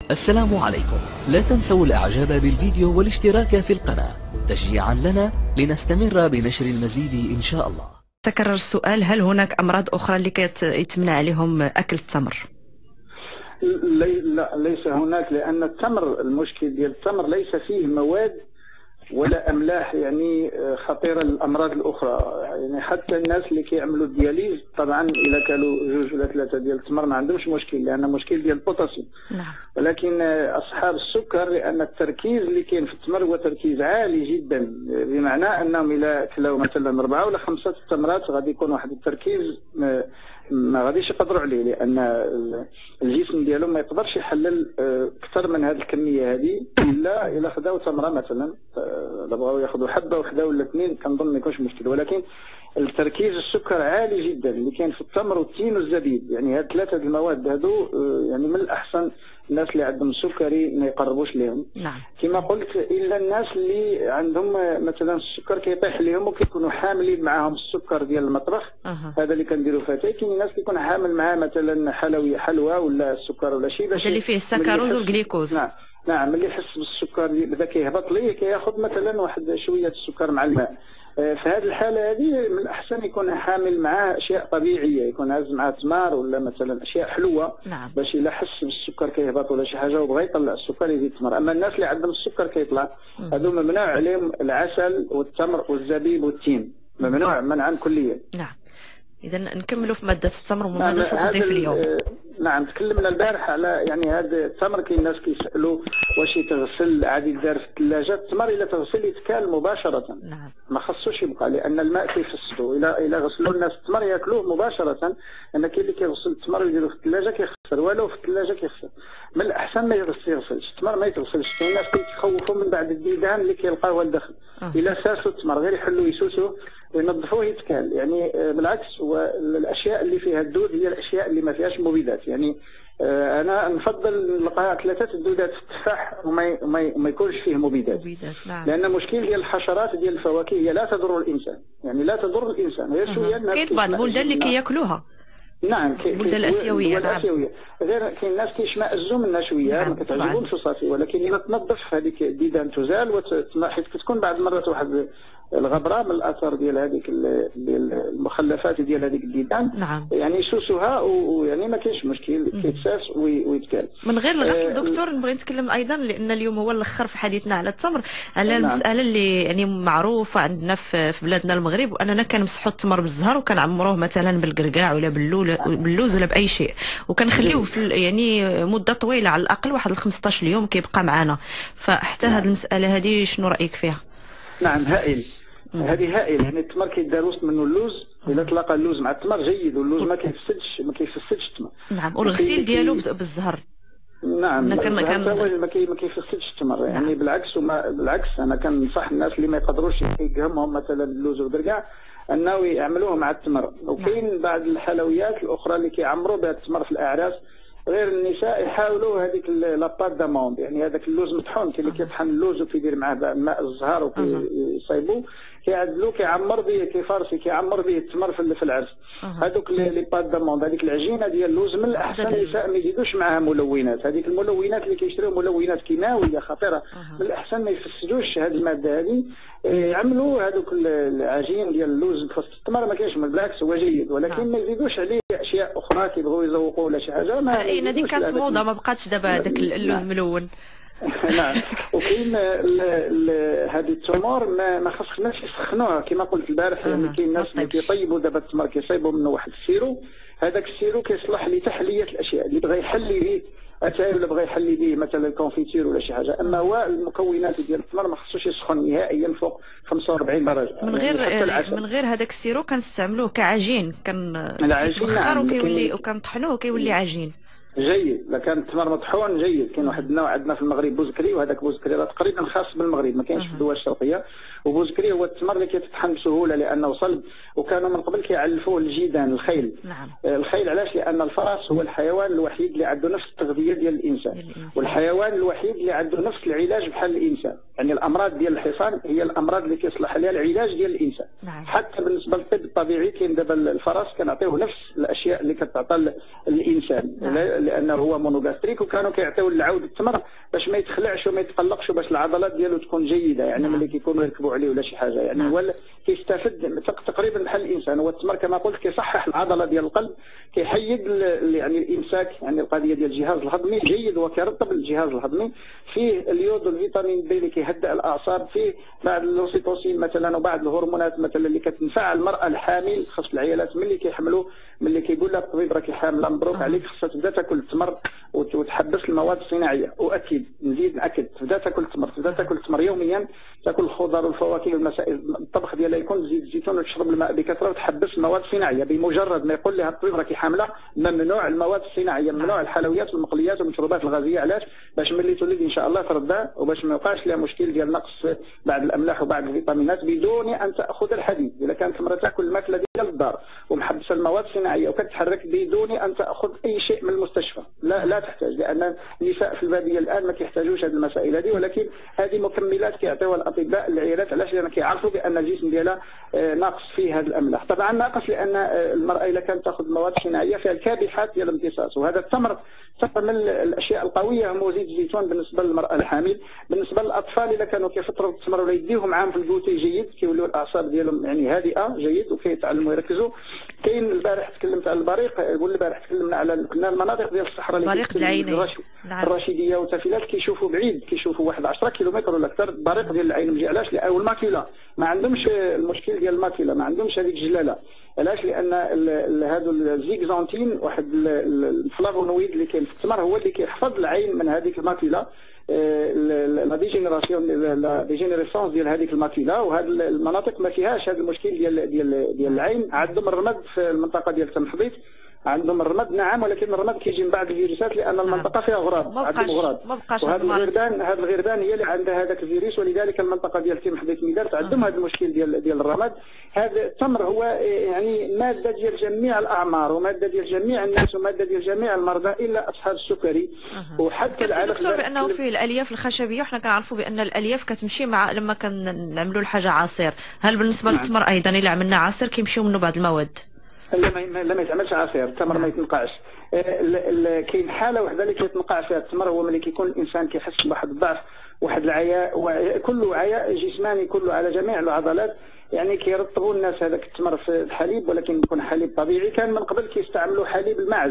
السلام عليكم. لا تنسوا الاعجاب بالفيديو والاشتراك في القناة تشجيعا لنا لنستمر بنشر المزيد ان شاء الله. تكرر السؤال: هل هناك امراض اخرى اللي يتمنع عليهم اكل التمر؟ لا، ليس هناك، لان التمر المشكل ديال التمر ليس فيه مواد ولا املاح يعني خطيره للامراض الاخرى. يعني حتى الناس اللي كيعملوا الدياليز طبعا اذا كانوا 2 ولا 3 ديال التمر ما عندهمش مشكل، لان مشكل ديال البوتاسيوم. نعم. ولكن اصحاب السكر، لان التركيز اللي كاين في التمر هو تركيز عالي جدا، بمعنى انهم الى كلاو مثلا 4 ولا 5 تمرات غادي يكون واحد التركيز ما غاديش يقدروا عليه، لان الجسم ديالهم ما يقدرش يحلل اكثر من هذه الكميه هذه الا الا خداو تمره مثلا. الا بغاو ياخذوا حبه وحده ولا 2 كنظن ما يكونش مشكل. ولكن التركيز السكر عالي جدا اللي كاين في التمر والتين والزبيب، يعني هاد 3 المواد هادو يعني من الاحسن الناس اللي عندهم السكري ما يقربوش لهم. نعم. كما قلت، الا الناس اللي عندهم مثلا السكر كيطيح لهم وكيكونوا حاملين معاهم السكر ديال المطبخ. هذا اللي كنديروا فيه. كاين الناس كيكون حامل معاه مثلا حلوى ولا السكر ولا شيء، باش اللي فيه السكروز والجليكوز. نعم ملي يحس بالسكر بدا كيهبط ليه كياخذ مثلا واحد شويه السكر مع الماء. في هذه الحاله هذه من الاحسن يكون حامل معاه اشياء طبيعيه، يكون هاز معاه تمار ولا مثلا اشياء حلوه. نعم. باش الا حس بالسكر كيهبط ولا شي حاجه وبغى يطلع السكر يزيد التمر. اما الناس اللي عندهم السكر كيطلع هذو ممنوع عليهم العسل والتمر والزبيب والتين، ممنوع منعا كليا. نعم. اذا نكملوا في ماده التمر وماذا ستضيف اليوم؟ نعم، تكلمنا البارح على يعني هذا التمر. كاين الناس كيسالوا واش يتغسل عادي يدار في الثلاجه. التمر الا تغسل يتكال مباشره. نعم. ما خصوش يبقى، لان الماء كيفسدو. الا غسلوا الناس التمر ياكلوه مباشره. ان كاين اللي كيغسل التمر ويديروا في الثلاجه كيخسر، ولو في الثلاجه كيخسر. من الاحسن ما يغسلش التمر، ما يتغسلش. كاين الناس كيتخوفوا من بعد الديدان اللي كيلقاوها لداخل. الا ساسوا التمر غير يحلوا يسوسوه ينظفوه يتكال. يعني بالعكس، والاشياء اللي فيها الدود هي الاشياء اللي ما فيهاش مبيدات. يعني انا نفضل نلقى 3 الدودات في التفاح وما يكونش فيه مبيدات. نعم. لان مشكل ديال الحشرات ديال الفواكه هي لا تضر الانسان، يعني لا تضر الانسان. غير شويه الناس كاين بعض البلدان اللي كياكلوها. نعم، البلدان الاسيويه. نعم. غير كاين ناس كيشمئزوا منها شويه. نعم. ما كتعجبهمش صافي. ولكن اذا تنظف هذيك الديدان تزال حيت كتكون بعض المرات واحد الغبره من الاثار ديال هذيك المخلفات ديال هذيك الديدان. نعم. يعني يسوسوها ويعني ما كاينش مشكل، كيتساس ويتكال من غير الغسل. دكتور نبغي نتكلم ايضا، لان اليوم هو الاخر في حديثنا على التمر، على نعم. المساله اللي يعني معروفه عندنا في بلادنا المغرب، واننا كنمسحوا التمر بالزهر وكنعمروه مثلا بالقرقاع ولا باللوز ولا باي شيء، وكنخليوه في يعني مده طويله، على الاقل واحد 15 يوم كيبقى معنا. فحتى هذه المساله هذه شنو رايك فيها؟ نعم، هائل. هذه هائل. يعني التمر كيدار وسط منه اللوز. اذا تلاقى اللوز مع التمر جيد، واللوز ما كيفسدش التمر. نعم. والغسيل ديالو بالزهر. نعم، ما كيفسدش التمر. يعني بالعكس انا كنصح الناس اللي ما يقدروش يهمهم مثلا اللوز والقرقاع انه يعملوه مع التمر. وكاين بعض الحلويات الاخرى اللي كيعمروا بها التمر في الاعراس. غير النساء يحاولوا هذيك لاباط داموند، يعني هذاك اللوز مطحون اللي كيطحن اللوز وكيدير معاه ماء الزهر وكيصايبوه كيعدلوه كيعمر به كيفارسي كيعمر به التمر في العرس. هذوك لي بات داموند، هذيك العجينه ديال اللوز من الاحسن النساء ما يزيدوش معها ملونات. هذيك الملونات اللي كيشريو ملونات كيماويه خطيره، من الاحسن ما يفسدوش هذه الماده هذه. يعملوا هذوك العجين ديال اللوز في وسط التمر ما كاينش، بالعكس هو جيد، ولكن ما يزيدوش عليه اشياء اخرى كيبغوا يزوقوا ولا شي حاجه. ما هذيك كانت موضه، ما بقاتش دابا هذاك اللوز ملون. نعم. وكاين هذه التمور ما خصناش يسخنوها كما قلت البارح. يعني كاين الناس اللي كيطيبوا دابا التمر كيصايبوا منه واحد السيرو. هذاك السيرو كيصلح لتحليه الاشياء اللي بغى يحلي به اتاي ولا بغى يحلي به مثلا الكونفيتير ولا شي حاجه. اما هو المكونات ديال التمر ما خصوش يسخن نهائيا فوق 45 درجه. من غير هذاك السيرو كنستعملوه كعجين، كيتبخر وكنطحنوه وكيولي عجين جيد. اذا كان التمر مطحون جيد. كاين واحد النوع عندنا في المغرب بوزكري، وهذاك بوزكري راه تقريبا خاص بالمغرب، ما كاينش في الدول الشرقيه. وبوزكري هو التمر اللي كيتطحن بسهوله لانه صلب. وكانوا من قبل كيعلفوه الجيدان الخيل. نعم. الخيل علاش؟ لان الفرس هو الحيوان الوحيد اللي عنده نفس التغذيه ديال الانسان، والحيوان الوحيد اللي عنده نفس العلاج بحال الانسان. يعني الامراض ديال الحصان هي الامراض اللي كيصلح عليها العلاج ديال الانسان. نعم. حتى بالنسبه للطب الطبيعي كاين دابا الفرس كنعطيوه نفس الاشياء اللي كتعطى الانسان. نعم. لانه هو مونوغاستريك، وكانوا كيعطيو العود التمر باش ما يتخلعش وما يتقلقش وباش العضلات ديالو تكون جيده، يعني ملي كيكونوا يركبوا عليه ولا شي حاجه، يعني هو كيستافد تقريبا بحال الانسان. هو التمر كما قلت كيصحح العضله ديال القلب، كيحيد يعني الامساك، يعني القضيه ديال الجهاز الهضمي جيد وكيرطب الجهاز الهضمي. فيه اليود والفيتامين بي اللي كيهدئ الاعصاب، فيه بعض الاوسيتوسين مثلا وبعض الهرمونات مثلا اللي كتنفع المراه الحامل. خاص العيالات ملي كيحملوا، ملي كيقول لها الطبيب راكي حامله مبروك عليك، خاصها تبدا تاكل التمر وتحبس المواد الصناعيه. واكيد نزيد ناكد، تبدا تاكل التمر، تبدا تاكل التمر يوميا، تاكل الخضر والفواكه والمسائل، الطبخ ديالها يكون بزيت الزيتون وتشرب الماء بكثره وتحبس المواد الصناعيه. بمجرد ما يقول لها الطبيب راكي حامله ممنوع المواد الصناعيه، ممنوع الحلويات والمقليات والمشروبات الغازيه. علاش؟ باش ملي تولد ان شاء الله ترضى، وباش ما يوقعش لها مشكل ديال نقص بعض الاملاح وبعض الفيتامينات بدون ان تاخذ الحديد. اذا كانت المراه تاكل الماكله ديال الدار ومحبسه المواد الصناعيه وكتحرك بدون ان تاخذ اي شيء من المستشفى، لا تحتاج، لان النساء في الباديه الان ما كيحتاجوش هذه المسائل هذه، ولكن هذه مكملات كيعطيوها الاطباء للعيادات. علاش؟ لان كيعرفوا بان الجسم ديالها ناقص فيه هذه الاملاح. طبعا ناقص لان المراه اذا كانت تاخذ مواد صناعيه فيها الكابحات ديال الامتصاص، وهذا التمر من الاشياء القويه هو زيت الزيتون بالنسبه للمراه الحامل. بالنسبه للاطفال اذا كانوا كيفطروا التمر ولا يديهم معاهم في الكوتي جيد، كيوليو الاعصاب ديالهم يعني هادئه جيد وكيتعلموا يركزوا. كاين البارح تكلمت على البريق، البارح تكلمنا على كنا المناطق ديال الصحراء اللي بريق العين الرشيديه وتافيلات كيشوفوا بعيد، كيشوفوا واحد 10 كيلومتر ولا اكثر. البريق ديال العين مجي، علاش؟ او الماكيلا ما عندهمش المشكل ديال الماكيلا، ما عندهمش هذيك الجلاله. علاش؟ لان هادو الزيكزانتين واحد الفلافونويد اللي كاين في التمر هو اللي كيحفظ العين من هذيك الماكيلا، لا ديجينيراسيون ديال هذيك الماكيلا. وهذه المناطق ما فيهاش هذا المشكل ديال العين. عندهم الرمد في المنطقه ديال تمحضيط، عندهم الرمد نعم، ولكن الرمد كيجي من بعد الفيروسات لان المنطقه فيها غراب، عندهم غراب. وهذا الغربان هي اللي عندها هذاك الفيروس، ولذلك المنطقه ديال تمحضيط ميدارت عندهم هذا المشكل ديال الرمد. هذا التمر هو يعني ماده ديال جميع الاعمار، وماده ديال جميع الناس، وماده ديال جميع المرضى الا اصحاب السكري. وحتى العالم دكتور بانه فيه الالياف الخشبيه، وحنا كنعرفوا بان الالياف كتمشي مع لما كنعملوا الحاجه عصير. هل بالنسبه للتمر ايضا الا عملنا عصير كيمشيو منه بعض المواد؟ لا ما يتعملش عصير، التمر ما يتنقعش. كاين حاله وحده اللي كيتنقع فيها التمر، هو ملي كيكون الانسان كيحس بواحد الضعف، واحد العياء، كله عياء جسماني كله على جميع العضلات. يعني كيرطبوا الناس هذاك التمر في الحليب، ولكن يكون حليب طبيعي. كان من قبل كيستعملوا حليب المعز،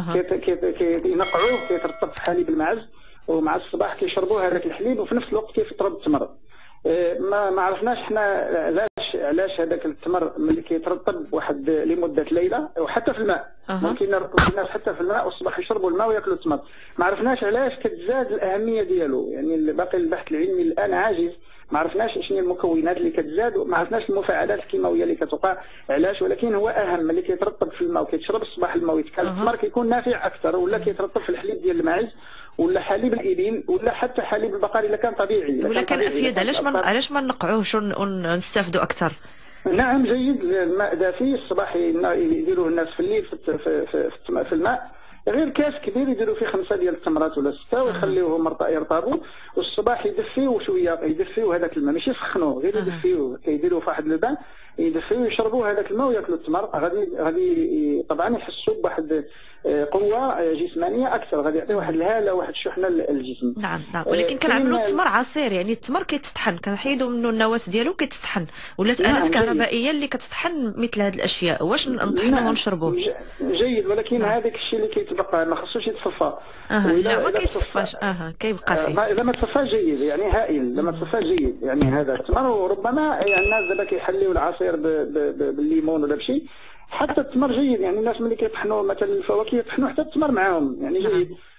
كينقعوه كيترطب في حليب المعز، ومع الصباح كيشربوا هذاك الحليب، وفي نفس الوقت كيفطروا بالتمر. ما عرفناش حنا علاش هذاك التمر ملي كيترطب واحد لمده ليله، وحتى في الماء ممكن نرطب الناس حتى في الماء، والصباح يشربوا الماء وياكلوا التمر. ما عرفناش علاش كتزاد الاهميه ديالو، يعني باقي البحث العلمي الان عاجز، ما عرفناش شنو هي المكونات اللي كتزاد، وما عرفناش المفاعلات الكيماويه اللي كتوقع علاش. ولكن هو اهم ملي كيترطب في الماء وكيتشرب الصباح الماء ويتكال التمر كيكون نافع اكثر، ولا كيترطب في الحليب ديال الماعز ولا حليب الابل ولا حتى حليب البقر الا كان طبيعي ولا كان افيد. علاش ما نقعوهش ونستافدوا اكثر؟ نعم جيد، الماء دافي الصباح يديروه الناس في الليل في الماء، غير كاس كبير يديروا فيه 5 ديال التمرات ولا 6 ويخليوهم يرطبوا، والصباح يدفيو شويه، يدفيو هذاك الماء ماشي يسخنوه، غير يدفيوه، كيديروا في واحد البان يدفيو يشربوا هذاك الماء وياكلوا التمر. غادي طبعا يحسوا بواحد قوه جسمانيه اكثر، غادي يعطي واحد الهاله واحد الشحنه للجسم. نعم ولكن كنعملوا التمر عصير، يعني التمر كيتطحن، كنحيدوا منه النواه ديالو كيتطحن، ولات آلات كهربائيه اللي كتطحن مثل هذه الاشياء، واش نطحنوه ونشربوه؟ جيد، ولكن هذاك الشيء اللي كيتبقى ما خصوش يتصفى. لا ما كيتصفاش، كيبقى فيه. اذا ما تصفاش جيد، يعني هائل، لما تصفاش جيد يعني هذا التمر. وربما يعني الناس دابا كيحليوا العصير بالليمون ولا بشيء، حتى التمر جيد، يعني الناس ملي كيطحنوا مثلا الفواكه يطحنوا حتى التمر معاهم، يعني جيد.